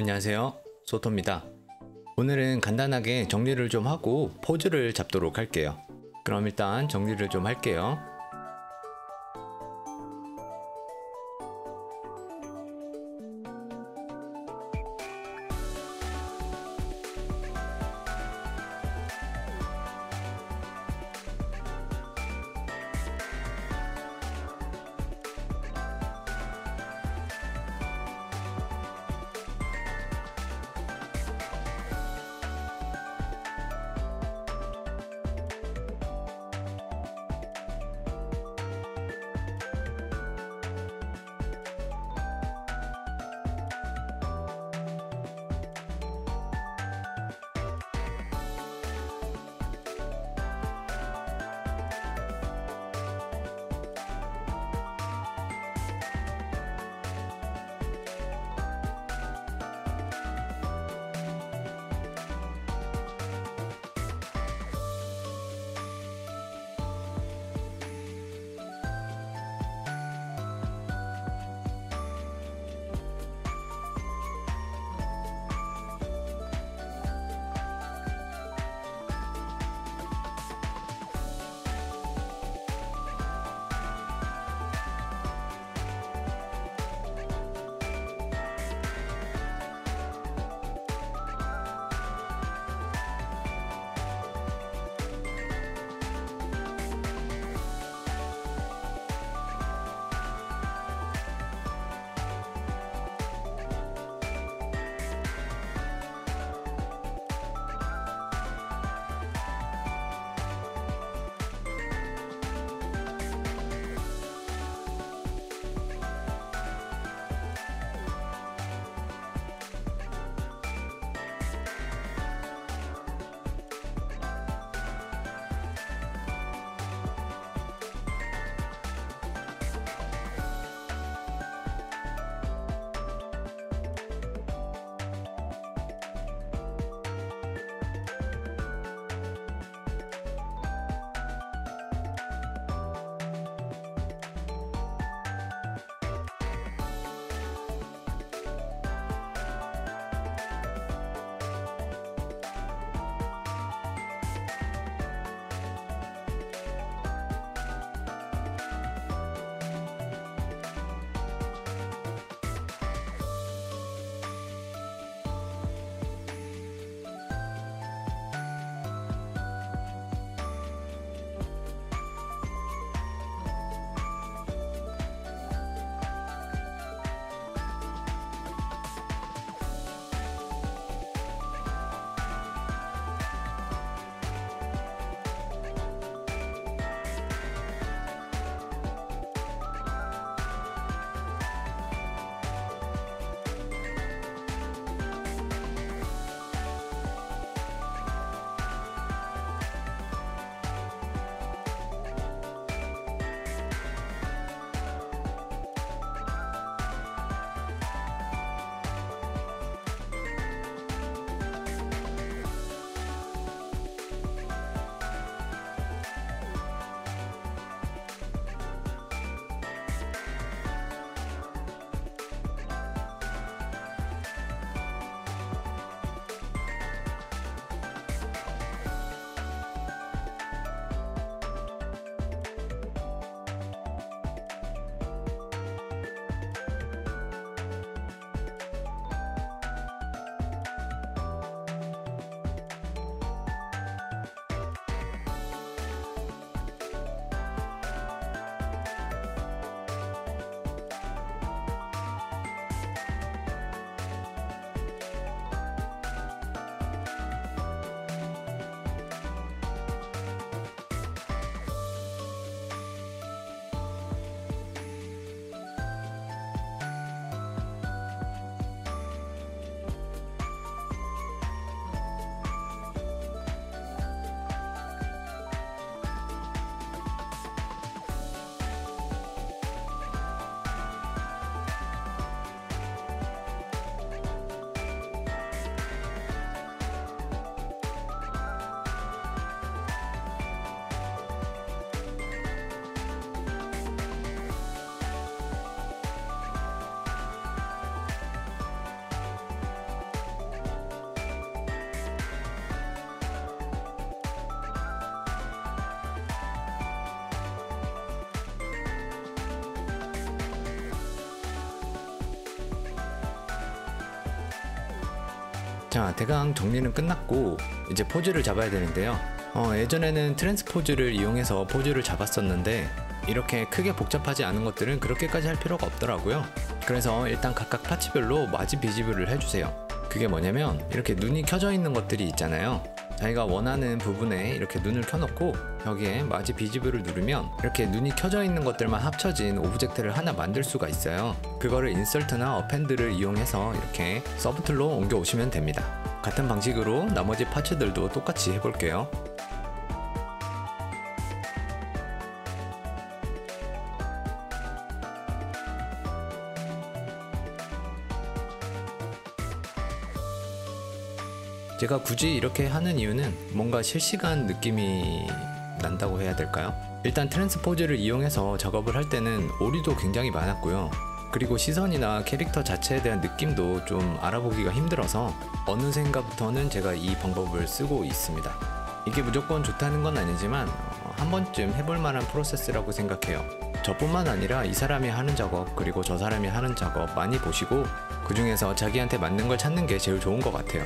안녕하세요, 소토입니다. 오늘은 간단하게 정리를 좀 하고 포즈를 잡도록 할게요. 그럼 일단 정리를 좀 할게요. 자, 대강 정리는 끝났고 이제 포즈를 잡아야 되는데요. 예전에는 트랜스포즈를 이용해서 포즈를 잡았었는데 이렇게 크게 복잡하지 않은 것들은 그렇게까지 할 필요가 없더라고요. 그래서 일단 각각 파츠별로 마지 비집을 해주세요. 그게 뭐냐면 이렇게 눈이 켜져 있는 것들이 있잖아요. 자기가 원하는 부분에 이렇게 눈을 켜놓고 여기에 마지 비집을 누르면 이렇게 눈이 켜져 있는 것들만 합쳐진 오브젝트를 하나 만들 수가 있어요. 그거를 인설트나 어펜드를 이용해서 이렇게 서브툴로 옮겨 오시면 됩니다. 같은 방식으로 나머지 파츠들도 똑같이 해볼게요. 제가 굳이 이렇게 하는 이유는 뭔가 실시간 느낌이 난다고 해야 될까요? 일단 트랜스포즈를 이용해서 작업을 할 때는 오류도 굉장히 많았고요. 그리고 시선이나 캐릭터 자체에 대한 느낌도 좀 알아보기가 힘들어서 어느샌가부터는 제가 이 방법을 쓰고 있습니다. 이게 무조건 좋다는 건 아니지만 한 번쯤 해볼 만한 프로세스라고 생각해요. 저뿐만 아니라 이 사람이 하는 작업 그리고 저 사람이 하는 작업 많이 보시고 그 중에서 자기한테 맞는 걸 찾는 게 제일 좋은 것 같아요.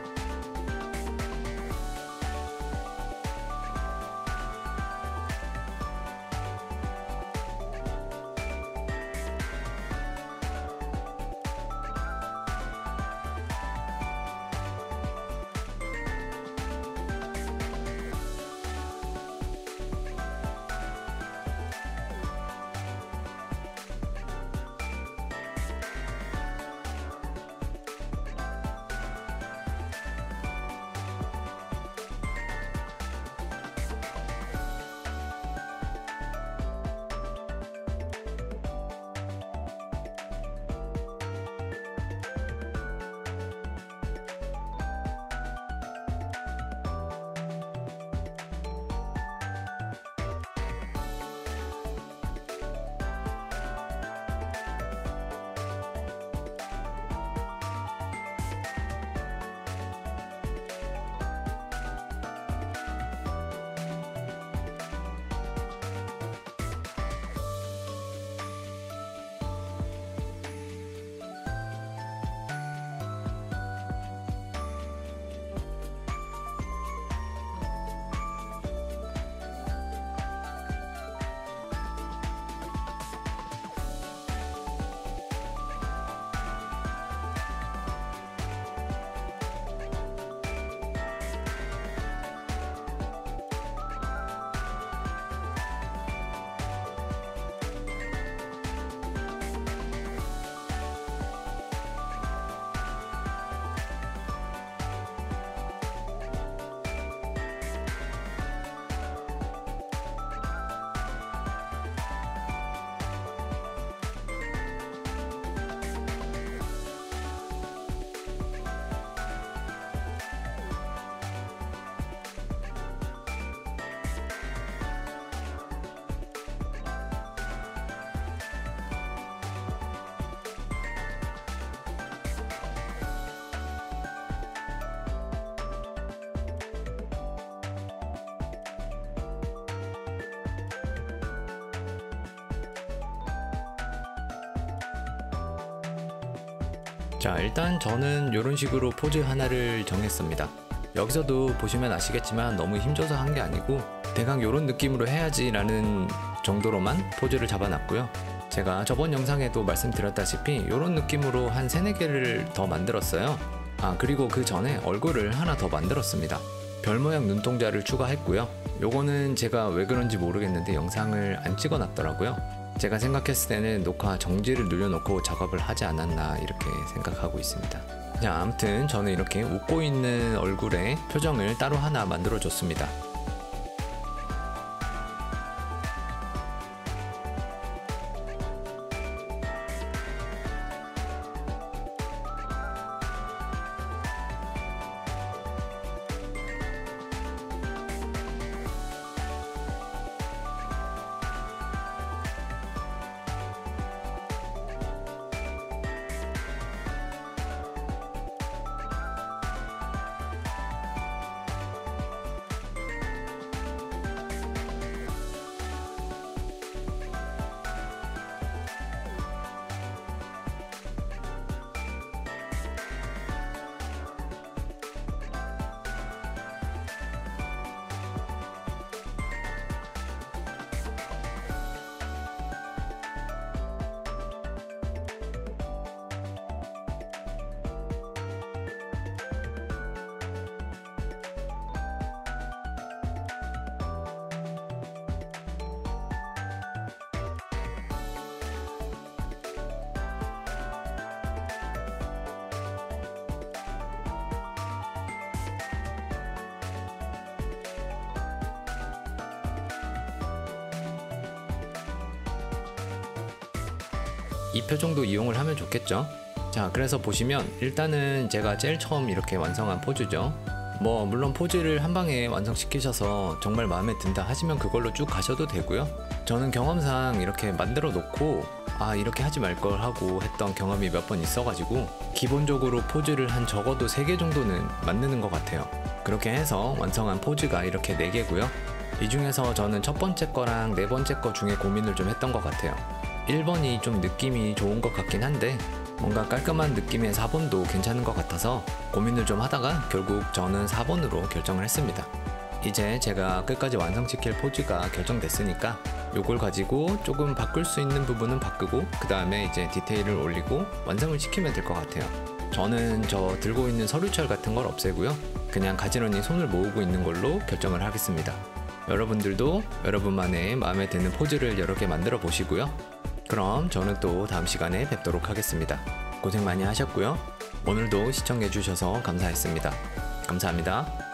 자, 일단 저는 이런 식으로 포즈 하나를 정했습니다. 여기서도 보시면 아시겠지만 너무 힘줘서 한 게 아니고 대강 이런 느낌으로 해야지 라는 정도로만 포즈를 잡아놨고요. 제가 저번 영상에도 말씀드렸다시피 이런 느낌으로 한 3-4개를 더 만들었어요. 그리고 그 전에 얼굴을 하나 더 만들었습니다. 별 모양 눈동자를 추가했고요. 요거는 제가 왜 그런지 모르겠는데 영상을 안 찍어놨더라고요. 제가 생각했을 때는 녹화 정지를 눌러놓고 작업을 하지 않았나 이렇게 생각하고 있습니다. 자, 아무튼 저는 이렇게 웃고 있는 얼굴에 표정을 따로 하나 만들어 줬습니다. 2표 정도 이용을 하면 좋겠죠. 자, 그래서 보시면 일단은 제가 제일 처음 이렇게 완성한 포즈죠. 뭐 물론 포즈를 한 방에 완성시키셔서 정말 마음에 든다 하시면 그걸로 쭉 가셔도 되고요. 저는 경험상 이렇게 만들어 놓고 이렇게 하지 말 걸 하고 했던 경험이 몇 번 있어가지고 기본적으로 포즈를 한 적어도 3개 정도는 만드는 것 같아요. 그렇게 해서 완성한 포즈가 이렇게 4개고요. 이 중에서 저는 첫 번째 거랑 네 번째 거 중에 고민을 좀 했던 것 같아요. 1번이 좀 느낌이 좋은 것 같긴 한데 뭔가 깔끔한 느낌의 4번도 괜찮은 것 같아서 고민을 좀 하다가 결국 저는 4번으로 결정을 했습니다. 이제 제가 끝까지 완성시킬 포즈가 결정됐으니까 요걸 가지고 조금 바꿀 수 있는 부분은 바꾸고 그 다음에 이제 디테일을 올리고 완성을 시키면 될 것 같아요. 저는 저 들고 있는 서류철 같은 걸 없애고요. 그냥 가지런히 손을 모으고 있는 걸로 결정을 하겠습니다. 여러분들도 여러분만의 마음에 드는 포즈를 여러 개 만들어 보시고요. 그럼 저는 또 다음 시간에 뵙도록 하겠습니다. 고생 많이 하셨고요. 오늘도 시청해 주셔서 감사했습니다. 감사합니다.